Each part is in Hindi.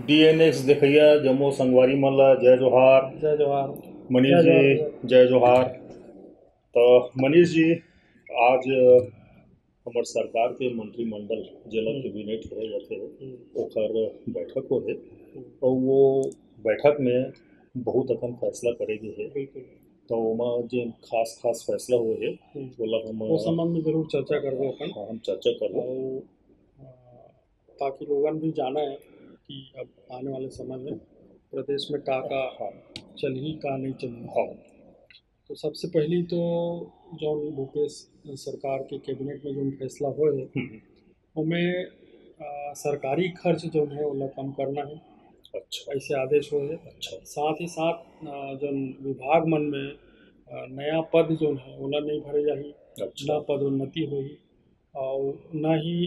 DNX देखिए जम्मो संगवारी मन ला जय जोहार। जय जोहार। मनीष जय जी जोहार। जय जोहार। तो मनीष जी आज हमार सरकार के मंत्रिमंडल जिला कैबिनेट हो जाते ओकर बैठक हो है और वो बैठक में बहुत अकन फैसला करेगी है। बिल्कुल। तो ओमा जो खास खास फैसला हुए है बोला हम वो संबंध में जरूर चर्चा करबो अपन। हाँ, हम चर्चा कर लो और ताकि लोगन भी जाना है कि अब आने वाले समय में प्रदेश में का हाँ चलही का नहीं चलही। हाँ तो सबसे पहली तो जो भूपेश सरकार के कैबिनेट में जो फैसला होए उनमें सरकारी खर्च जो है वो कम करना है। अच्छा ऐसे आदेश हुए। अच्छा साथ ही साथ जो विभाग मन में नया पद जो है वो नहीं भरे जाही, अच्छा न पदोन्नति हुई और न ही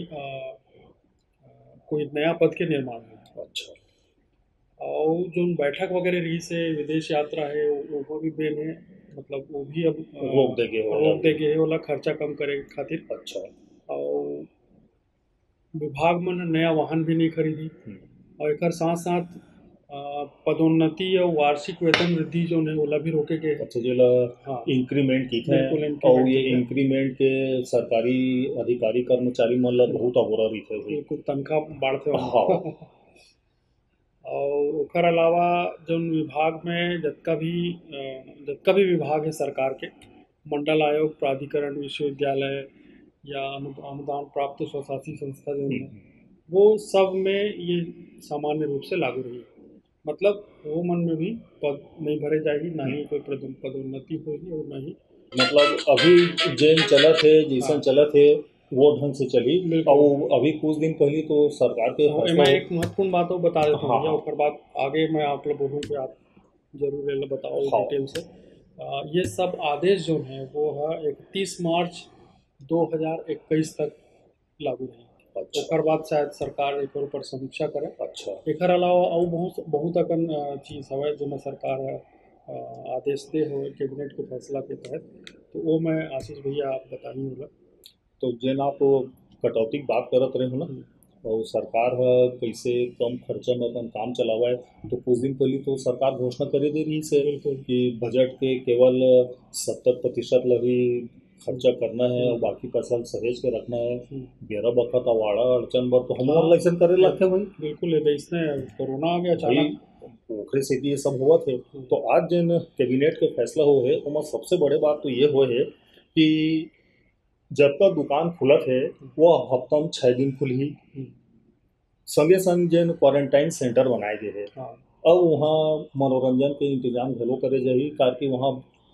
कोई नया पद के निर्माण हुई। अच्छा और जो बैठक वगैरह रही से विदेश यात्रा है वो भी बेन है, मतलब वो भी अब रोक देगे है वाला खर्चा कम करे खातिर। अच्छा और विभाग में नया वाहन भी नहीं खरीदी और एक साथ साथ पदोन्नति और वार्षिक वेतन वृद्धि जो है ओला भी रोके गए। अच्छा जो हाँ इंक्रीमेंट की थे बिल्कुल और ये इंक्रीमेंट की है। इंक्रीमेंट के सरकारी अधिकारी कर्मचारी मन ला बहुत अबोरा रही थे बिल्कुल तनख्वाह बढ़ते हाँ और ओकर अलावा जो विभाग में जतका भी विभाग है सरकार के, मंडल आयोग, प्राधिकरण, विश्वविद्यालय या अनुदान प्राप्त स्वशासी संस्था जो है वो सब में ये सामान्य रूप से लागू रही। मतलब वो मन में भी पद नहीं भरे जाएगी, ना ही कोई पदोन्नति होगी और ना ही मतलब अभी जेन चला थे जैसन हाँ चला थे वो ढंग से चली। बिल्कुल। और अभी कुछ दिन पहले तो सरकार के तो फैसला मैं एक महत्वपूर्ण बात और बता देता हूँ हाँ भैया, हाँ और बाद आगे मैं आप लोग बोलूँ कि आप जरूर ये बताओ हाँ डिटेल से। ये सब आदेश जो हैं वो है 31 मार्च 2021 तक लागू रही। अच्छा ओकर बाद शायद सरकार एक ऊपर समीक्षा करे। अच्छा एकर अलावा और बहुत बहुत अकन चीज़ हवे जो सरकार आदेश दे हो कैबिनेट के फैसला के तहत, तो वो मैं आशीष भैया आप बताइए होला। तो जेन आप कटौती की बात करत रहे हो ना और सरकार कैसे कम खर्चा में अपन काम चलावा है। तो कुछ दिन पहले तो सरकार घोषणा करे दे रही से बिल्कुल कि बजट के केवल 70% लगी खर्चा करना है और बाकी पैसा सहेज के रखना है। बेरा बखत अवाड़ा अड़चन बर तो हम हाँ लाइसन करे लगते भाई बिल्कुल है। इसने कोरोना आ गया भाई अचानक। ओखरे से ये सब हुआ थे। तो आज जिन कैबिनेट के फैसला हो है उनमें सबसे बड़े बात तो ये हो है कि जब तक दुकान खुलत है वो हफ्ता में 6 दिन खुली। संगे संग जिन क्वारंटाइन सेंटर बनाए गए हैं हाँ अब वहाँ मनोरंजन के इंतजाम घलो करे जाही ताकि वहाँ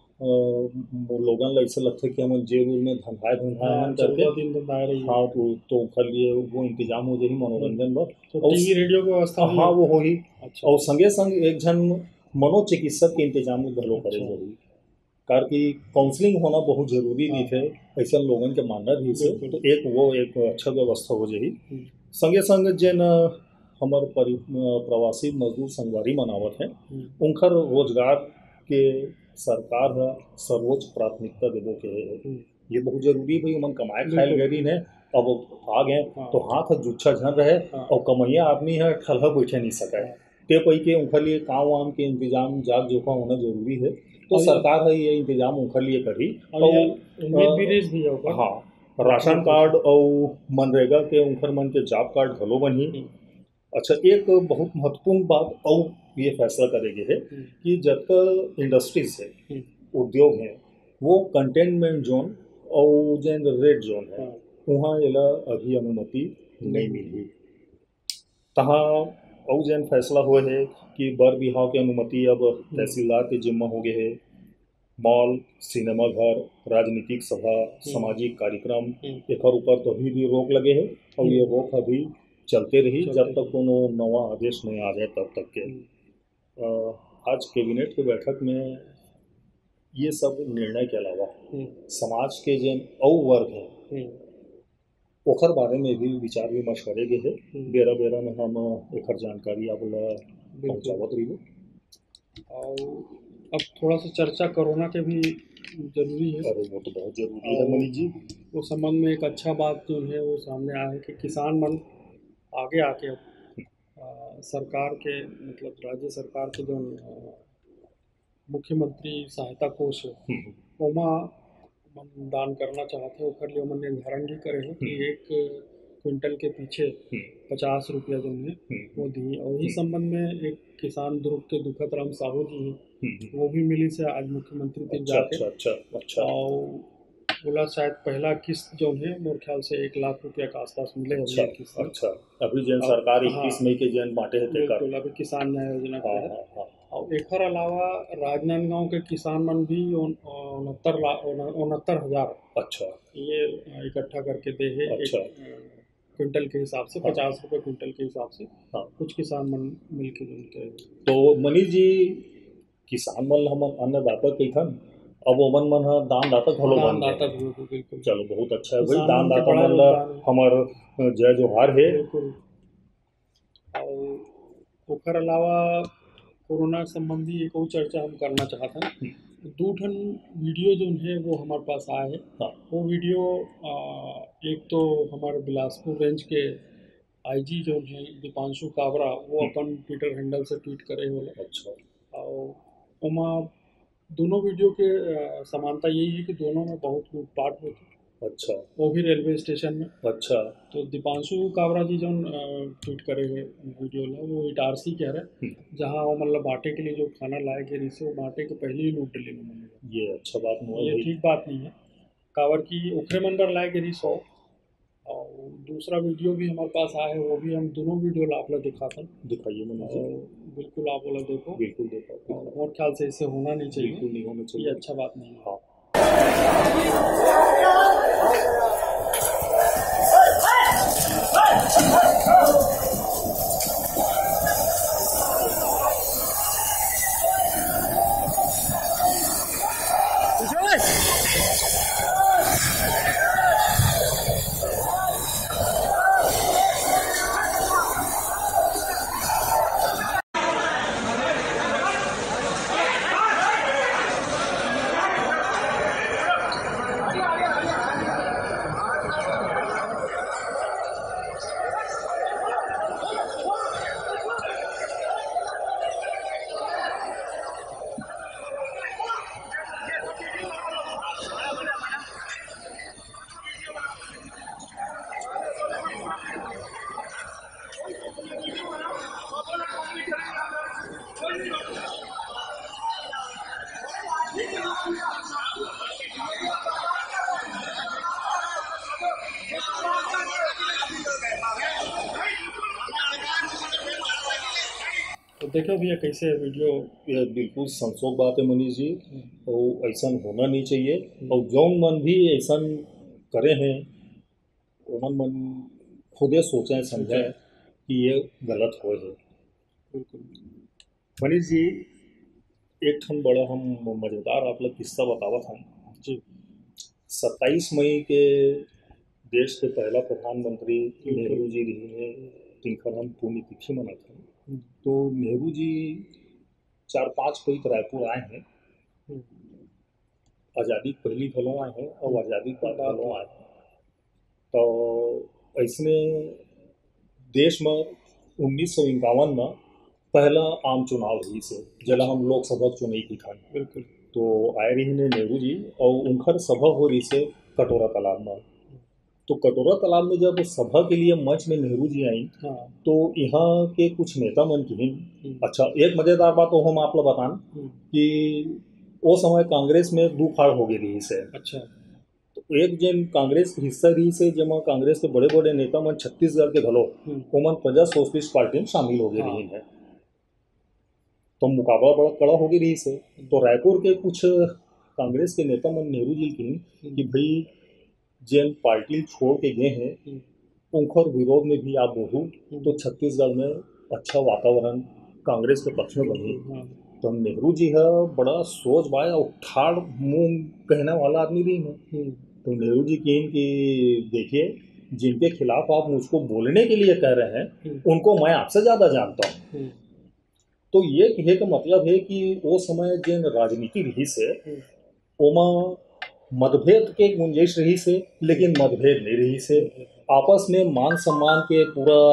लोगन ला ऐसा लगता है कि हम जेल उल में धंधाए धंधाए हाँ हम करके 14 दिन तक आए रही। हाँ तो कर लिए वो इंतजाम हो जाही मनोरंजन बर। तो और टीवी रेडियो की व्यवस्था हुई हाँ है? वो होही। अच्छा और संगे संग एक जन मनोचिकित्सक के इंतजाम घलो करे अच्छा जाही कार की काउंसलिंग होना बहुत जरूरी हाँ नहीं थे ऐसा लोगन के मानना भी से। बिल्कुल। तो एक वो एक अच्छा व्यवस्था हो जाही। हम्म, संगे संग जिन हमार प्रवासी मजदूर संगवारी मनावत है उनकर रोजगार के सरकार है सर्वोच्च प्राथमिकता देवो के हम्म, ये बहुत जरूरी भाई मन कमाए खाए बिल्कुल। गरी ने अब आ गए हाँ तो हाथ जुच्छा झन रहे हाँ और कमैया आदमी है ठलहा बैठे नहीं सके। हाँ। ते पै के उनके लिए काम वाम के इंतजाम जाग जोखा होना जरूरी है। तो और सरकार है ये इंतजाम उनके लिए करी। ये और उम्मीद भी रेस भी है ऊपर। हाँ राशन कार्ड और मनरेगा के उनकर मन के जॉब कार्ड घलो बनी। अच्छा एक बहुत महत्वपूर्ण बात और ये फैसला करेंगे है कि जब तक इंडस्ट्रीज है उद्योग है वो कंटेनमेंट जोन और जैन रेड जोन है वहाँ एला अभी अनुमति नहीं मिली। तहाँ और जैन फैसला हुए है कि बर बिहाव की अनुमति अब तहसीलदार के जिम्मा हो गए है। मॉल सिनेमा घर राजनीतिक सभा सामाजिक कार्यक्रम एक ऊपर तो अभी भी रोक लगे है और ये रोक अभी चलते रही जब तक कोनो नवा आदेश नहीं आ जाए तब तक के। आज कैबिनेट की बैठक में ये सब निर्णय के अलावा समाज के जिन और वर्ग है ओकर बारे में भी विचार विमर्श करे गए है। बेरा बेरा में हम एक जानकारी आप पहुँचावत रही। और अब थोड़ा सा चर्चा कोरोना के भी जरूरी है। अरे वो तो बहुत जरूरी है मनीष जी। वो संबंध में एक अच्छा बात जो है वो सामने आया है कि किसान मन आगे आके सरकार के मतलब राज्य सरकार के जो मुख्यमंत्री सहायता कोष है ओमा मन दान करना चाहते हैं ओखर लिए ओमन निर्धारण भी करे हैं कि 1 क्विंटल के पीछे 50 रुपया जो है वो दी। और इसी संबंध में एक किसान ध्रुव के दुखत राम साहू जी हैं वो भी मिली से आज मुख्यमंत्री तक जाके और बोला शायद पहला किस्त जो है मोर ख्याल से 1 लाख रुपया के आसपास मिले। अच्छा अभी जन सरकार 21 मई के जन बांटे है बिल्कुल अभी किसान न्याय योजना के है। और एक अलावा राजनांदगांव के किसान मन भी 69,000 अच्छा ये इकट्ठा करके दे है। अच्छा। 1 क्विंटल के हिसाब से 50 रुपये क्विंटल के हिसाब से कुछ किसान मन मिल के जुलते। तो मनीष जी किसान मन हम अन्नदाता कही था अब ओमन मन दान दाता घलो बन गए। बिल्कुल चलो बहुत अच्छा है भाई दान दाता मन हमार जय जोहार है। और ओकर अलावा कोरोना संबंधी एक और चर्चा हम करना चाहते हैं। 2 ठन वीडियो जो है वो हमारे पास आए हैं। वो वीडियो एक तो हमारे बिलासपुर रेंज के आईजी जो है दीपांशु काबरा वो अपन ट्विटर हैंडल से ट्वीट करे वाला। अच्छा। और उमा दोनों वीडियो के समानता यही है कि दोनों में बहुत लूटपाट होती। अच्छा। वो भी रेलवे स्टेशन में। अच्छा। तो दीपांशु काबरा जी जो ट्वीट करे हुए वीडियो ला वो इटारसी कह रहे जहाँ वो मतलब बांटे के लिए जो खाना लाए गए रिसे वो बांटे के पहले ही लूट डले। ये अच्छा बात नहीं है, ये ठीक बात नहीं है। काबर की ओखरे मंदिर लाए गए रिस हो। और दूसरा वीडियो भी हमारे पास आया है वो भी हम दोनों वीडियो ला आप लोग दिखाते हैं। दिखाइए मुझे। बिल्कुल आप लोग देखो। बिल्कुल देखो। और ख्याल से इससे होना नहीं चाहिए। बिल्कुल नहीं होना चाहिए। ये अच्छा बात नहीं है। हाँ। तो देखो भैया कैसे वीडियो। ये बिल्कुल संशोक बात है मनीष जी और ऐसा होना नहीं चाहिए। और जौन मन भी ऐसा करे हैं ओमन मन खुदे सोचें समझें कि ये गलत हो है। मनीष जी एक ठन बड़ा हम मज़ेदार आप लोग किस्सा बतावत हम जी। 27 मई के देश के पहला प्रधानमंत्री नेहरू जी रही हैं जिनका हम पुण्यतिथि मनाते हैं। तो नेहरू जी 4-5 कोई रायपुर आए हैं। आज़ादी पहली घलों आए हैं और आज़ादी बाद घलों आए हैं। तो ऐसने देश में 1951 में पहला आम चुनाव रही से जला हम लोकसभा चुनाई की था। बिल्कुल। तो आए रही ने नेहरू जी और उनकर सभा हो रही से कटोरा तालाब में। तो कटोरा तालाब में जब सभा के लिए मंच में नेहरू जी आई तो यहाँ के कुछ नेता मन की अच्छा एक मजेदार बात तो हम आप लोग बतान कि वो समय कांग्रेस में 2 फाड़ हो गई रही से। अच्छा। तो एक जन कांग्रेस के हिस्सा रही से जमा कांग्रेस के बड़े बड़े नेता मन छत्तीसगढ़ के घलो ओमन प्रजा सोशलिस्ट पार्टी में शामिल हो गए रही है। तो मुकाबला बड़ा कड़ा हो गई रही से। तो रायपुर के कुछ कांग्रेस के नेता मन नेहरू जी की कि भाई जिन पार्टी छोड़ के गए हैं उनकर विरोध में भी आप बोलूँ तो छत्तीसगढ़ में अच्छा वातावरण कांग्रेस के पक्ष में बनी। तो नेहरू जी है बड़ा सोच बाय और ठाड़ मुंह कहने वाला आदमी रही है। तो नेहरू जी की देखिए जिनके खिलाफ आप मुझको बोलने के लिए कह रहे हैं उनको मैं आपसे ज़्यादा जानता हूँ। तो ये कहे का मतलब है कि वो समय जिन राजनीति रही से ओमा मतभेद के गुंजाइश रही से लेकिन मतभेद नहीं रही से। आपस में मान सम्मान के पूरा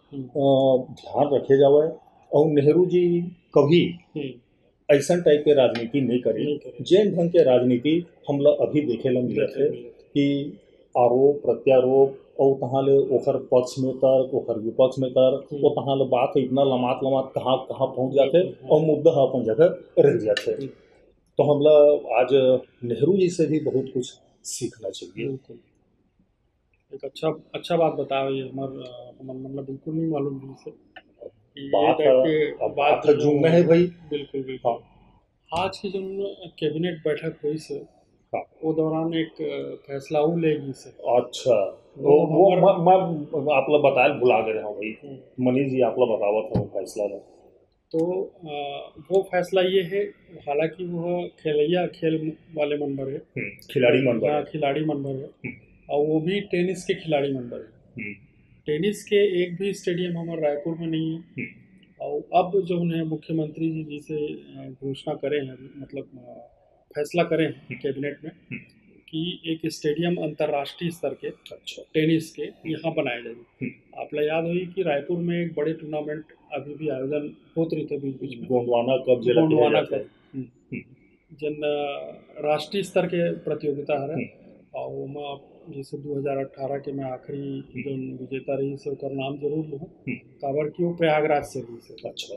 ध्यान रखे जावे। और नेहरू जी कभी हम्म, ऐसा टाइप के राजनीति नहीं करी। नहीं करे। जैन ढंग के राजनीति हम लोग अभी देखे ला मिलत है कि आरोप प्रत्यारोप और तहाँ ले ओखर पक्ष में तर्क ओखर विपक्ष में तर्क वो तहाँ ले बात इतना लमात लमात कहाँ कहाँ पहुँच जाते और मुद्दा अपन जगह रह जाते। तो हम लोग आज नेहरू जी से भी बहुत कुछ सीखना चाहिए। बिल्कुल एक अच्छा बात बताओ। ये मतलब बिल्कुल नहीं मालूम थी इसे कि ये बात टाइप के अब बात बात जुड़ना है भाई। बिल्कुल बिल्कुल। आज की जो कैबिनेट बैठक हुई से हाँ। वो दौरान एक फैसला वो लेगी से। अच्छा वो वो हमर मैं आप लोग बताए भुला गए रहा भाई। मनीष जी आप लोग बतावत हो फैसला में। तो वो फैसला ये है, हालांकि वह खेलैया खेल वाले मेंबर है, खिलाड़ी मंडल हाँ है। खिलाड़ी मेंबर है, और वो भी टेनिस के खिलाड़ी मेंबर है। टेनिस के एक भी स्टेडियम हमारे रायपुर में नहीं है। और अब जो उन्हें मुख्यमंत्री जी जिसे घोषणा करे हैं, मतलब फैसला करें हैं कैबिनेट में कि एक स्टेडियम अंतर्राष्ट्रीय स्तर के अच्छा टेनिस के यहाँ बनाए जाएंगे। आप लोग याद होगी कि रायपुर में एक बड़े टूर्नामेंट अभी भी आयोजन होते रहते बीच बीच में, गोंडवाना कप जो गोंडवाना कप, जन राष्ट्रीय स्तर के प्रतियोगिता है। और मैं जैसे 2018 के मैं आखिरी जो विजेता रही से ओकर नाम जरूर लूँ, काबर कि वो प्रयागराज से रही से। अच्छा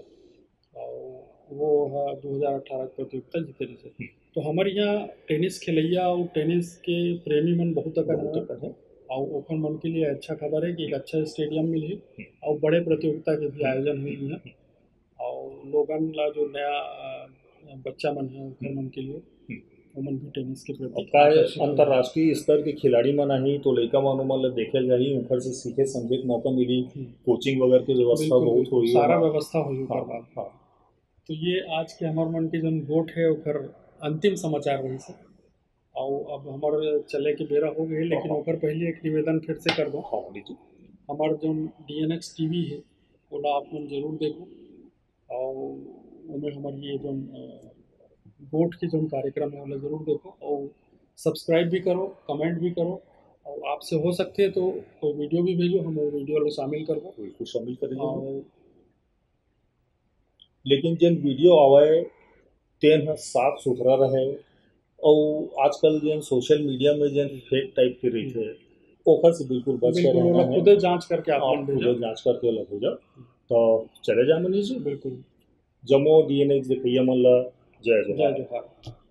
और वो है 2018 के प्रतियोगिता जीते रही से। तो हमारे यहाँ टेनिस खेलैया और टेनिस के प्रेमी मन बहुत अकन है। और ओखन मन के लिए अच्छा खबर है कि एक अच्छा स्टेडियम मिली और बड़े प्रतियोगिता के भी आयोजन हुई है। और लोगन ला जो नया बच्चा मन है ओखर मन के लिए ओमन भी टेनिस के प्रति का आकर्षित हो रहे हैं। अंतर्राष्ट्रीय स्तर के खिलाड़ी मन आही तो लड़का मन मन ल देखे जाही उनकर से सीखे समझे के मौका मिली। कोचिंग वगैरह की व्यवस्था बिल्कुल बहुत बिल्कुल हुई सारा व्यवस्था हुई हाँ ओकर बाद। हाँ तो ये आज के हमार मन के जन वोट है ओकर अंतिम समाचार रही से। और अब हमार चले के बेरा हो गई, लेकिन ओकर पहले एक निवेदन फिर से कर दो। हाँ लीजिए। हमार जो DNX TV है ओला आप मन जरूर देखो। और उनमें हमारी ये जो वोट के जो कार्यक्रम है ओला जरूर देखो और सब्सक्राइब भी करो, कमेंट भी करो। और आपसे हो सकते है तो कोई वीडियो भी भेजो, हम वो वीडियो लो शामिल कर दो। बिल्कुल शामिल करेंगे। और लेकिन जिन वीडियो आवे तेन ह साफ सुथरा रहे। और आजकल जिन सोशल मीडिया में जिन फेक टाइप के रही थे ओखर से बिल्कुल बच कर बिल्कुल वो रहना लोग है। खुदे जांच करके आप मन आप भेजो। खुद जांच करके अलग हो जाओ तो चले जा मनीष जी। बिल्कुल जमो DNX देखिए मन ला जय जय जोहार। जोहार।